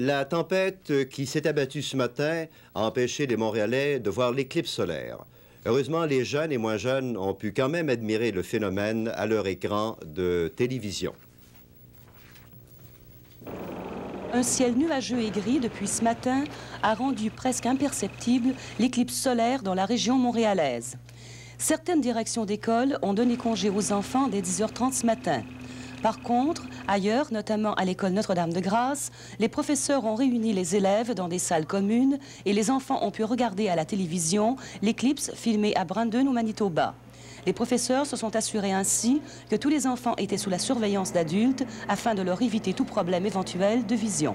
La tempête qui s'est abattue ce matin a empêché les Montréalais de voir l'éclipse solaire. Heureusement, les jeunes et moins jeunes ont pu quand même admirer le phénomène à leur écran de télévision. Un ciel nuageux et gris depuis ce matin a rendu presque imperceptible l'éclipse solaire dans la région montréalaise. Certaines directions d'école ont donné congé aux enfants dès 10h30 ce matin. Par contre, ailleurs, notamment à l'école Notre-Dame-de-Grâce, les professeurs ont réuni les élèves dans des salles communes et les enfants ont pu regarder à la télévision l'éclipse filmée à Brandon au Manitoba. Les professeurs se sont assurés ainsi que tous les enfants étaient sous la surveillance d'adultes afin de leur éviter tout problème éventuel de vision.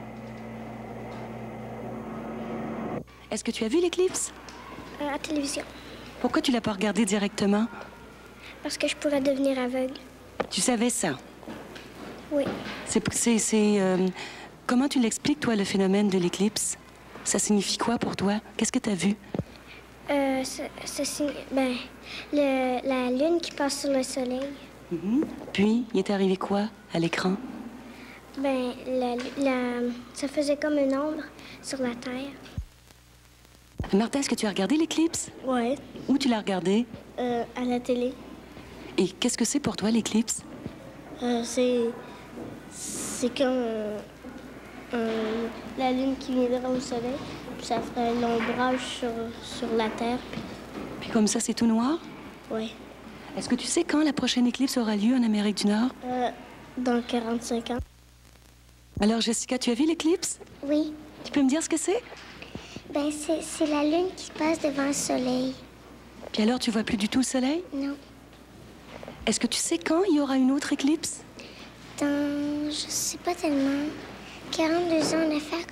Est-ce que tu as vu l'éclipse? À la télévision. Pourquoi tu l'as pas regardé directement? Parce que je pourrais devenir aveugle. Tu savais ça? Oui. Comment tu l'expliques, toi, le phénomène de l'éclipse? Ça signifie quoi pour toi? Qu'est-ce que tu as vu? La lune qui passe sur le soleil. Puis, il est arrivé quoi à l'écran? Ça faisait comme une ombre sur la Terre. Martin, est-ce que tu as regardé l'éclipse? Oui. Où tu l'as regardé? À la télé. Et qu'est-ce que c'est pour toi, l'éclipse? C'est comme la lune qui viendra au soleil, puis ça ferait l'ombrage sur la Terre. Puis comme ça, c'est tout noir? Oui. Est-ce que tu sais quand la prochaine éclipse aura lieu en Amérique du Nord? Dans 45 ans. Alors, Jessica, tu as vu l'éclipse? Oui. Tu peux me dire ce que c'est? C'est la lune qui passe devant le soleil. Puis alors, tu vois plus du tout le soleil? Non. Est-ce que tu sais quand il y aura une autre éclipse? Je sais pas tellement. 42 ans en affaires